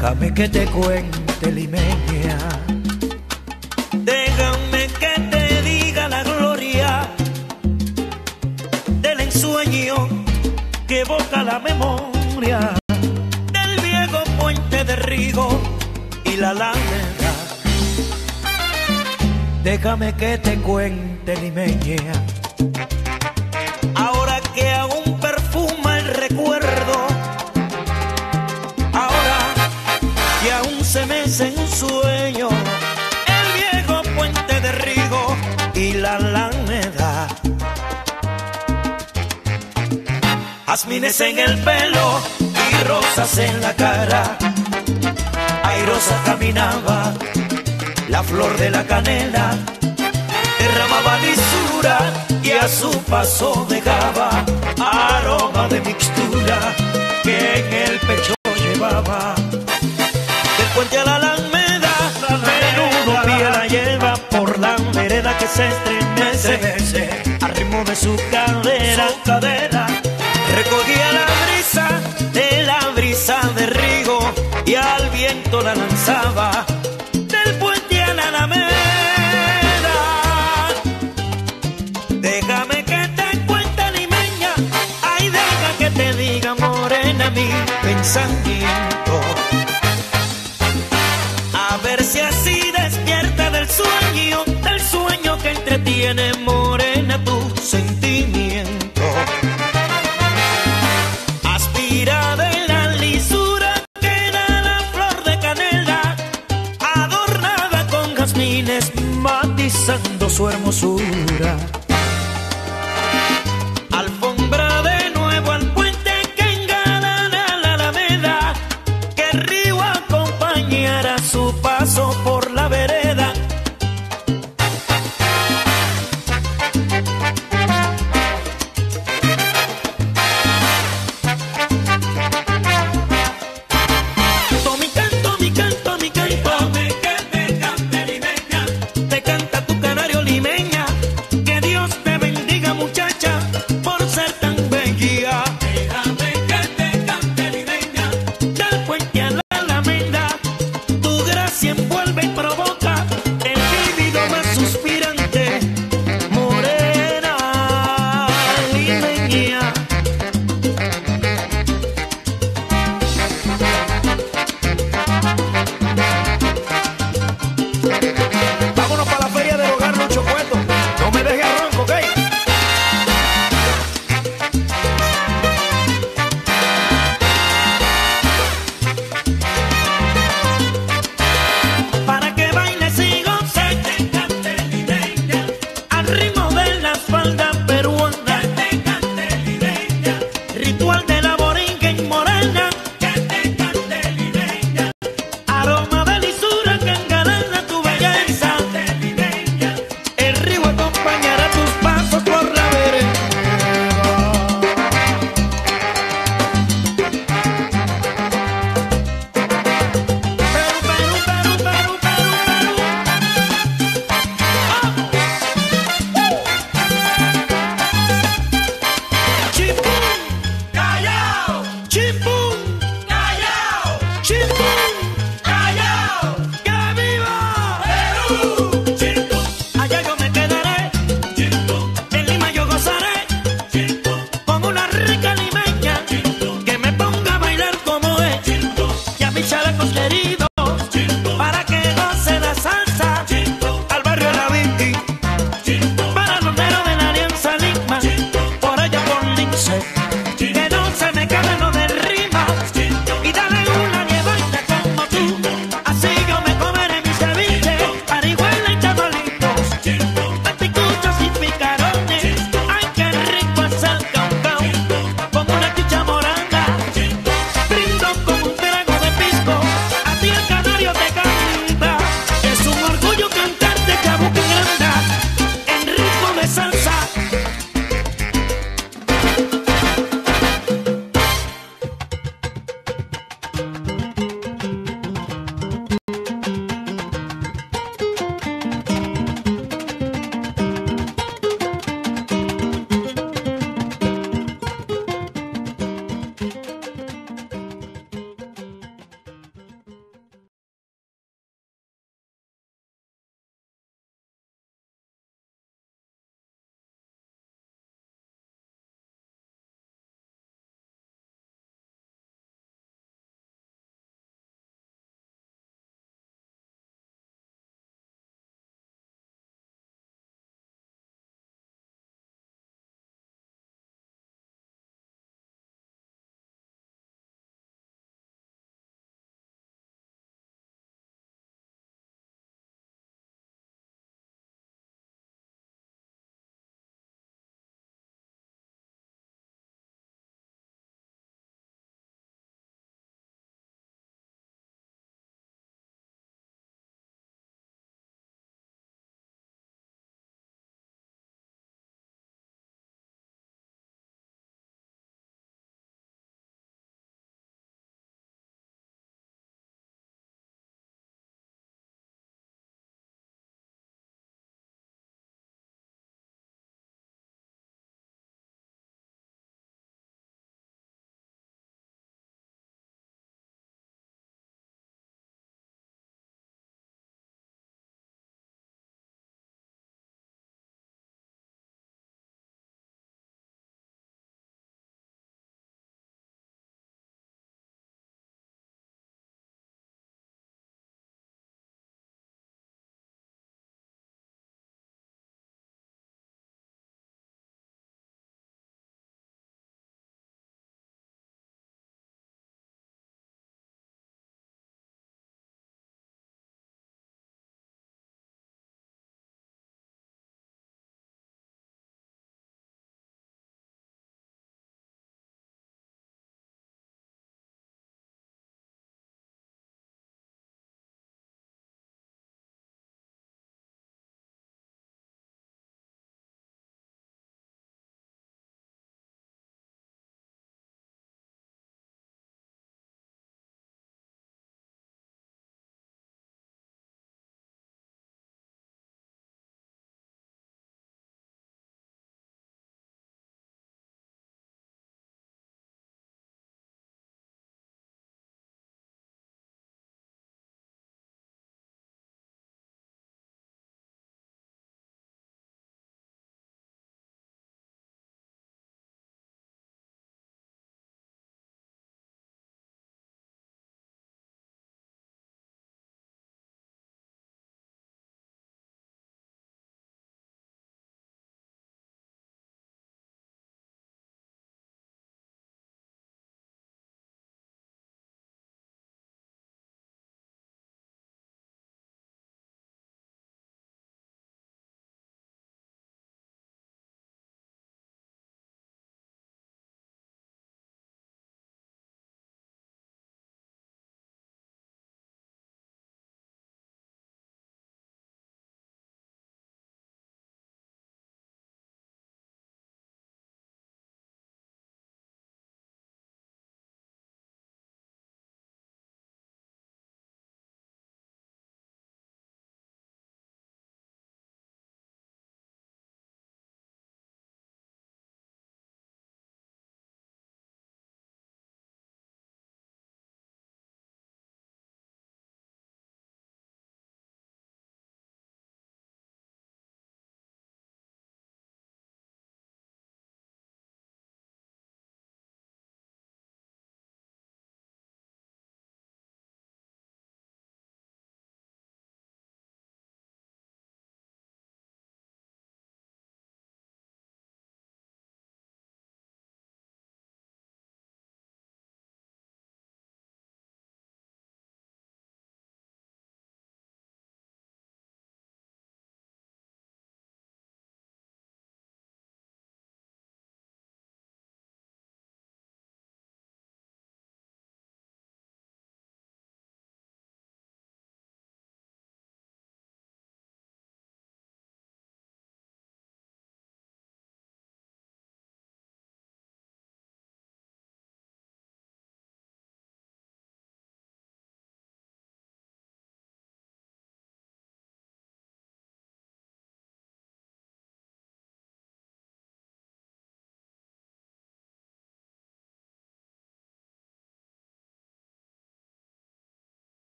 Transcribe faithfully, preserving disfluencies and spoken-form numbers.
Déjame que te cuente, limeña. Déjame que te diga la gloria del ensueño que evoca la memoria del viejo puente de Rigo y la Alameda. Déjame que te cuente, limeña. Ahora que aún perfuma el recuerdo, ahora que aún se mece en un sueño el viejo puente de Rigo y la Alameda. Jazmines en el pelo y rosas en la cara, airosa caminaba la flor de la canela, derramaba lisura y a su paso dejaba aroma de mixtura que en el pecho llevaba. Del puente a la Alameda, menudo pie la lleva por la vereda que se estremece al ritmo de su cadera. Su cadera recogía la brisa de la brisa de Rigo y al viento la lanzaba del puente a la Alameda. Déjame que te cuente, limeña, ay, deja que te diga, morena, mi pensamiento. A ver si así despierta del sueño, del sueño que entretiene, morena, tu sentimiento.